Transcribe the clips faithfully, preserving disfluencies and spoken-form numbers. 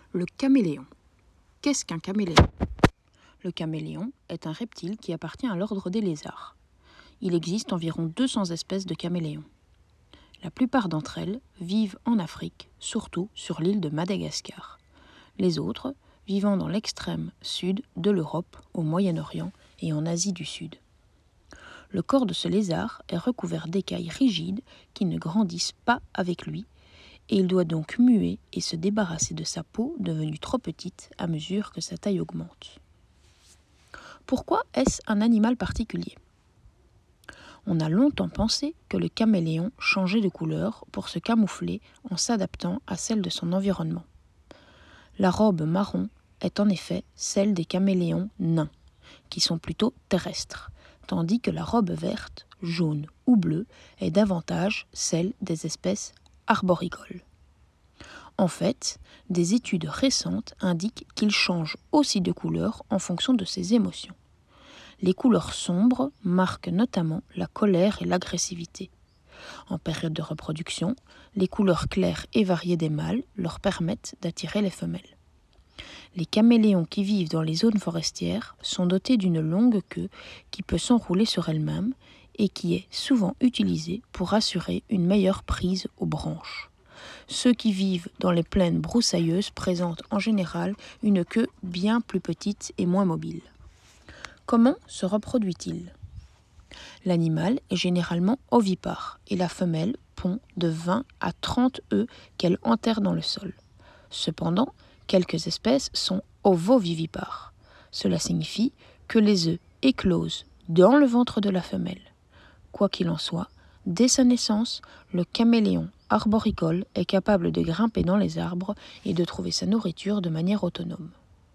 Le caméléon. Qu'est-ce qu'un caméléon? Le caméléon est un reptile qui appartient à l'ordre des lézards. Il existe environ deux cents espèces de caméléons. La plupart d'entre elles vivent en Afrique, surtout sur l'île de Madagascar. Les autres vivant dans l'extrême sud de l'Europe, au Moyen-Orient et en Asie du Sud. Le corps de ce lézard est recouvert d'écailles rigides qui ne grandissent pas avec lui, et il doit donc muer et se débarrasser de sa peau devenue trop petite à mesure que sa taille augmente. Pourquoi est-ce un animal particulier? On a longtemps pensé que le caméléon changeait de couleur pour se camoufler en s'adaptant à celle de son environnement. La robe marron est en effet celle des caméléons nains, qui sont plutôt terrestres, tandis que la robe verte, jaune ou bleue est davantage celle des espèces arboricoles. En fait, des études récentes indiquent qu'il change aussi de couleur en fonction de ses émotions. Les couleurs sombres marquent notamment la colère et l'agressivité. En période de reproduction, les couleurs claires et variées des mâles leur permettent d'attirer les femelles. Les caméléons qui vivent dans les zones forestières sont dotés d'une longue queue qui peut s'enrouler sur elle-même et qui est souvent utilisée pour assurer une meilleure prise aux branches. Ceux qui vivent dans les plaines broussailleuses présentent en général une queue bien plus petite et moins mobile. Comment se reproduit-il? L'animal est généralement ovipare et la femelle pond de vingt à trente œufs qu'elle enterre dans le sol. Cependant, quelques espèces sont ovovivipares. Cela signifie que les œufs éclosent dans le ventre de la femelle. Quoi qu'il en soit, dès sa naissance, le caméléon arboricole est capable de grimper dans les arbres et de trouver sa nourriture de manière autonome.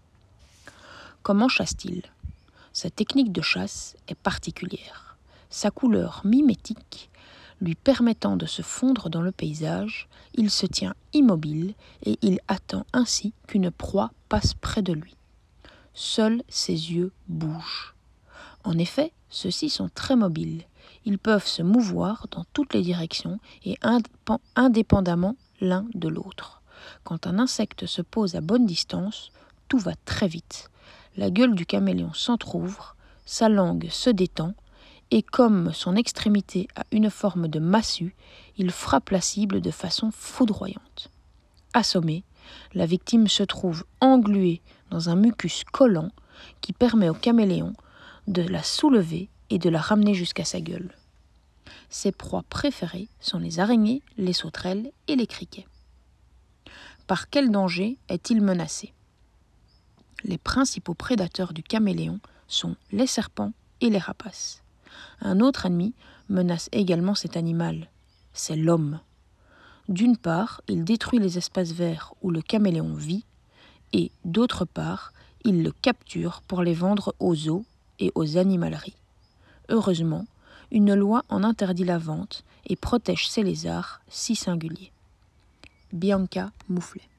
Comment chasse-t-il? Sa technique de chasse est particulière. Sa couleur mimétique lui permettant de se fondre dans le paysage, il se tient immobile et il attend ainsi qu'une proie passe près de lui. Seuls ses yeux bougent. En effet, ceux-ci sont très mobiles. Ils peuvent se mouvoir dans toutes les directions et indépendamment l'un de l'autre. Quand un insecte se pose à bonne distance, tout va très vite. La gueule du caméléon s'entr'ouvre, sa langue se détend, et comme son extrémité a une forme de massue, il frappe la cible de façon foudroyante. Assommé, la victime se trouve engluée dans un mucus collant qui permet au caméléon de la soulever et de la ramener jusqu'à sa gueule. Ses proies préférées sont les araignées, les sauterelles et les criquets. Par quel danger est-il menacé? Les principaux prédateurs du caméléon sont les serpents et les rapaces. Un autre ennemi menace également cet animal, c'est l'homme. D'une part, il détruit les espaces verts où le caméléon vit, et d'autre part, il le capture pour les vendre aux zoos et aux animaleries. Heureusement, une loi en interdit la vente et protège ces lézards si singuliers. Bianca Moufflet.